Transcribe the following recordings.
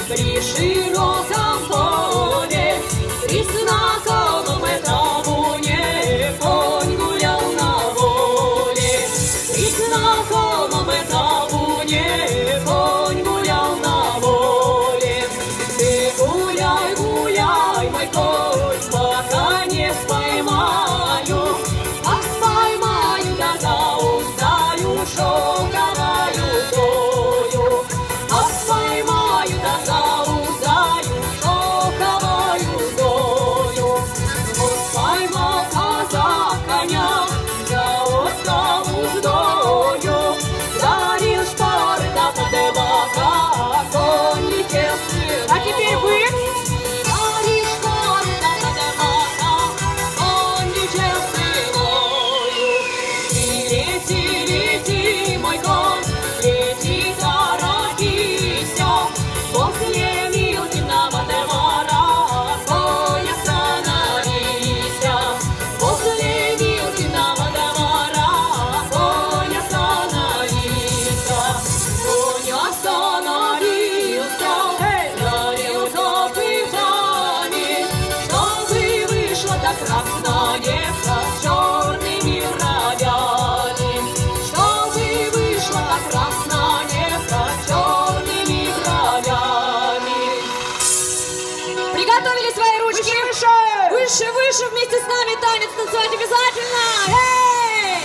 при широком поле, при знакомом табуне конь гулял на воле, при знакомом табуне конь гулял на воле. Ты гуляй, гуляй, мой конь, пока не споймаю, а споймаю, да зауздаю шелковою тою, а споймаю, да зауздаю шелковою тою. Вот поймал казак коня, да отдал уздою, дарил шпоры да подбока, конь летел стрелою. А теперь вы. Дарил шпоры да подбока, конь летел стрелою. И лети, лети, мой конь, лети, торопися, после Милкиного двора конь остановися, после Милкиного двора конь остановися. Конь остановился, дарил копытами, чтобы вышла та красная девка с черными бровями, чтобы вышла та красная девка с черными бровями. Приготовили свои ручки. Выше, выше! Выше, выше, вместе с нами танец танцевать обязательно. Эй!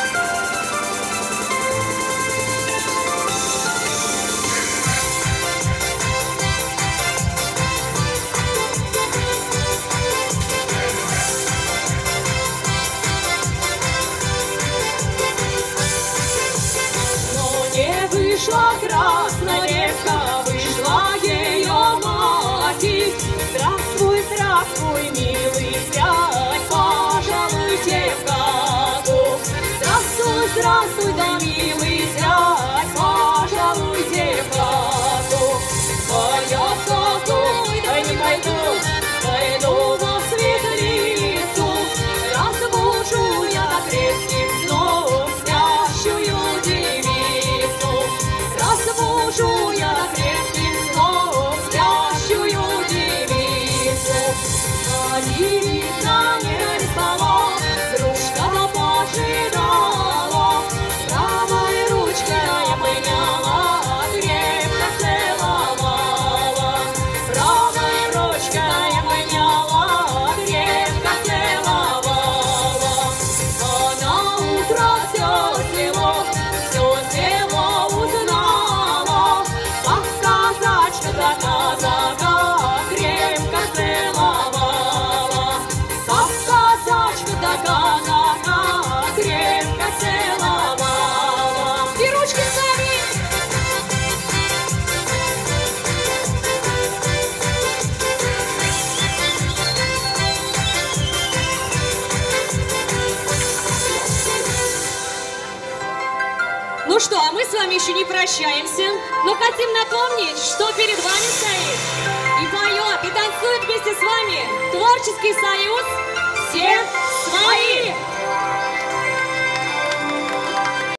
Но не вышла красная девка, вышла ее мать. Здравствуй, здравствуй, милый зять, пожалуйте в хату. Здравствуй, здравствуй, да милый зять, пожалуйте в хату. А я в хату, да не пойду, пойду во светлицу. Разбужу я до крепким сном спящую девицу. Разбужу я до крепким сном спящую девицу. А девица не спала, дружка да пожидала. Правой ручкой я подняла, крепко целовала. Правой ручкой я подняла, крепко целовала. А на утро все село узнало, как казачка да казака крепко целовала, как казачка да казака крепко целовала. И ручки сами. Ну что, а мы с вами еще не прощаемся, но хотим напомнить, что перед вами стоит и поет, и танцует вместе с вами Творческий союз «Все свои».